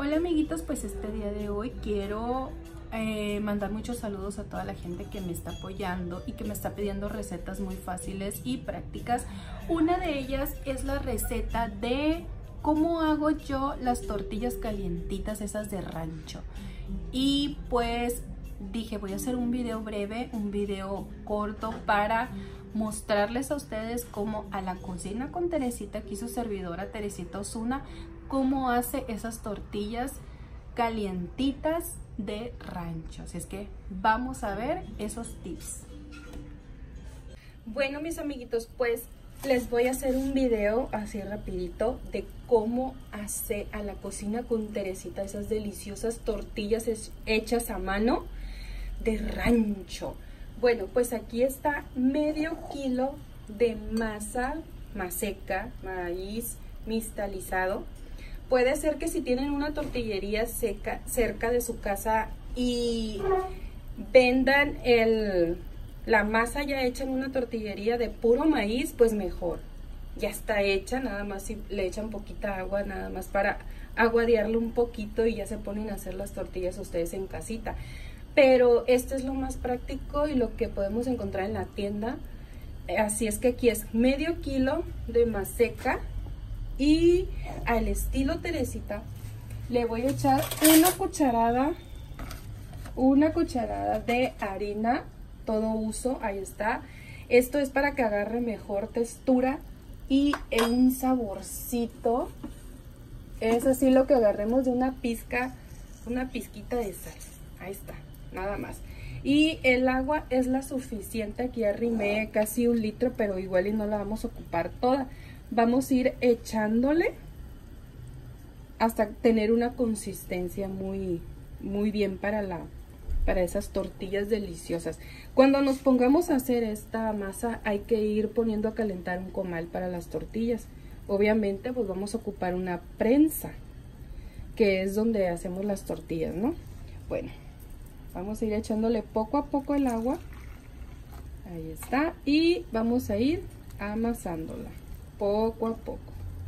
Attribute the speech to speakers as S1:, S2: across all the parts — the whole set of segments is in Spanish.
S1: Hola amiguitos, pues este día de hoy quiero mandar muchos saludos a toda la gente que me está apoyando y que me está pidiendo recetas muy fáciles y prácticas. Una de ellas es la receta de cómo hago yo las tortillas calientitas, esas de rancho. Y pues dije, voy a hacer un video breve, un video corto para mostrarles a ustedes cómo a la cocina con Teresita, aquí su servidora Teresita Osuna, cómo hace esas tortillas calientitas de rancho. Así es que vamos a ver esos tips. Bueno, mis amiguitos, pues les voy a hacer un video así rapidito de cómo hacer a la cocina con Teresita esas deliciosas tortillas hechas a mano de rancho. Bueno, pues aquí está medio kilo de masa maseca, maíz mixtalizado. Puede ser que si tienen una tortillería seca cerca de su casa y vendan la masa ya hecha en una tortillería de puro maíz, pues mejor. Ya está hecha, nada más si le echan poquita agua, nada más para aguadearlo un poquito y ya se ponen a hacer las tortillas ustedes en casita. Pero esto es lo más práctico y lo que podemos encontrar en la tienda. Así es que aquí es medio kilo de maseca. Y al estilo Teresita le voy a echar una cucharada de harina todo uso, ahí está. Esto es para que agarre mejor textura y un saborcito. Es así lo que agarremos de una pizquita de sal. Ahí está, nada más. Y el agua es la suficiente, aquí arrimé casi 1 litro, pero igual y no la vamos a ocupar toda. Vamos a ir echándole hasta tener una consistencia muy bien para esas tortillas deliciosas. Cuando nos pongamos a hacer esta masa hay que ir poniendo a calentar un comal para las tortillas. Obviamente pues vamos a ocupar una prensa, que es donde hacemos las tortillas, ¿no? Bueno, vamos a ir echándole poco a poco el agua. Ahí está. Y vamos a ir amasándola poco a poco.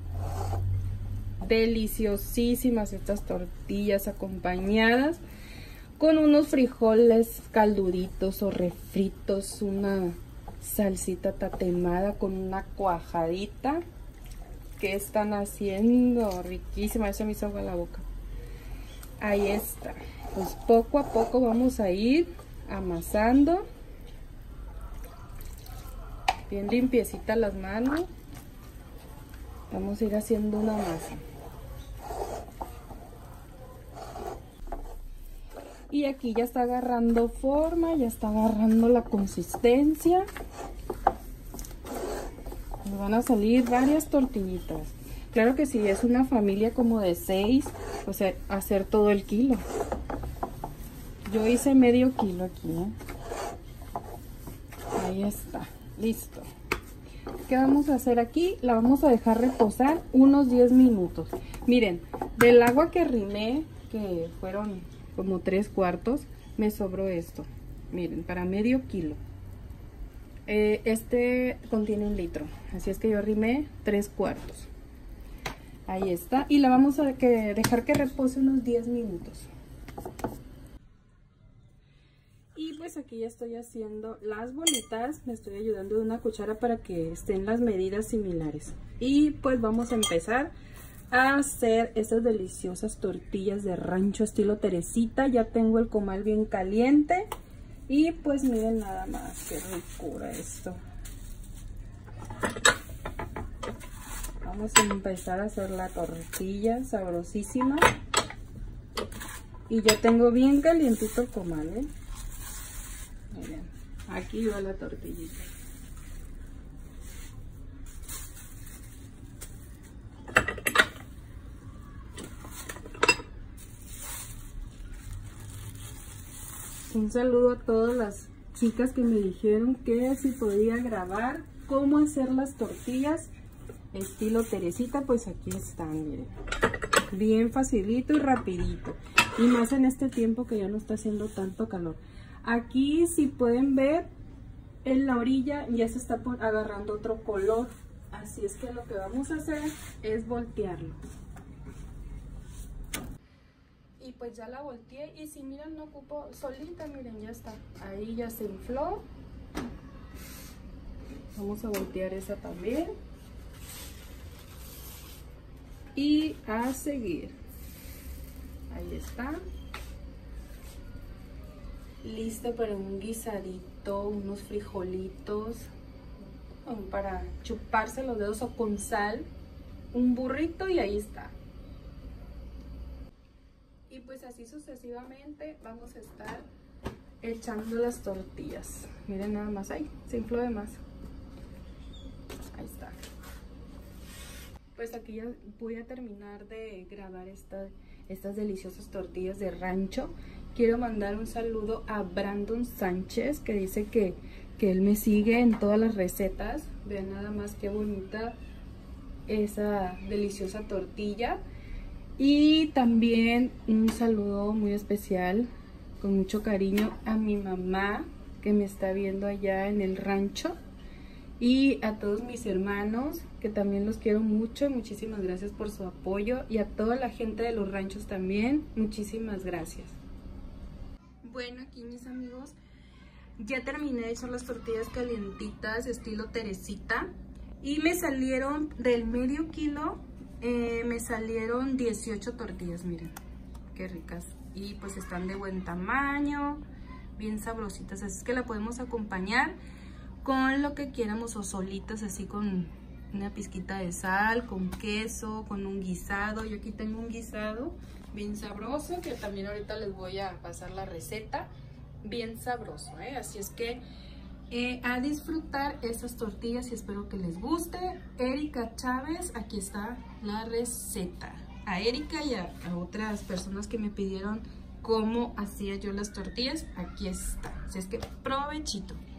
S1: Deliciosísimas estas tortillas acompañadas con unos frijoles calduritos o refritos, una salsita tatemada con una cuajadita. ¿Qué están haciendo? Riquísima, eso me hizo agua la boca. Ahí está. Pues poco a poco vamos a ir amasando. Bien limpiecita las manos. Vamos a ir haciendo una masa. Y aquí ya está agarrando forma, ya está agarrando la consistencia. Nos van a salir varias tortillitas. Claro que si es una familia como de 6, pues hacer todo el kilo. Yo hice medio kilo aquí, ¿eh? Ahí está, listo. ¿Qué vamos a hacer aquí? La vamos a dejar reposar unos 10 minutos. Miren, del agua que arrimé, que fueron como 3/4, me sobró esto. Miren, para medio kilo. Este contiene 1 litro, así es que yo arrimé 3/4. Ahí está. Y la vamos a dejar que repose unos 10 minutos. Y pues aquí ya estoy haciendo las bolitas, me estoy ayudando de una cuchara para que estén las medidas similares. Y pues vamos a empezar a hacer estas deliciosas tortillas de rancho estilo Teresita. Ya tengo el comal bien caliente y pues miren nada más, qué ricura esto. Vamos a empezar a hacer la tortilla sabrosísima. Y ya tengo bien calientito el comal, ¿eh? Miren, aquí va la tortillita. Un saludo a todas las chicas que me dijeron que si podía grabar cómo hacer las tortillas estilo Teresita, pues aquí están, miren. Bien facilito y rapidito. Y más en este tiempo que ya no está haciendo tanto calor. Aquí, si pueden ver, en la orilla ya se está agarrando otro color. Así es que lo que vamos a hacer es voltearlo. y pues ya la volteé. Y si miran, no ocupo solita, miren, ya está. Ahí ya se infló. Vamos a voltear esa también. Y a seguir. Ahí está. Listo para un guisadito, unos frijolitos. Para chuparse los dedos o con sal. Un burrito y ahí está. Y pues así sucesivamente vamos a estar echando las tortillas. Miren nada más, ahí se infló de más. Ahí está. Pues aquí ya voy a terminar de grabar estas deliciosas tortillas de rancho. Quiero mandar un saludo a Brandon Sánchez, que dice que él me sigue en todas las recetas. Vean nada más qué bonita esa deliciosa tortilla. Y también un saludo muy especial, con mucho cariño, a mi mamá que me está viendo allá en el rancho. Y a todos mis hermanos, que también los quiero mucho. Muchísimas gracias por su apoyo. Y a toda la gente de los ranchos también, muchísimas gracias. Bueno, aquí mis amigos, ya terminé de echar las tortillas calientitas estilo Teresita. Y me salieron del medio kilo, me salieron 18 tortillas, miren, qué ricas. Y pues están de buen tamaño, bien sabrositas, así que la podemos acompañar con lo que quieramos o solitas, así con una pizquita de sal, con queso, con un guisado. Yo aquí tengo un guisado bien sabroso, que también ahorita les voy a pasar la receta, bien sabroso, Así es que a disfrutar estas tortillas y espero que les guste. Erika Chávez, aquí está la receta. A Erika y a otras personas que me pidieron cómo hacía yo las tortillas, aquí está. Así es que provechito.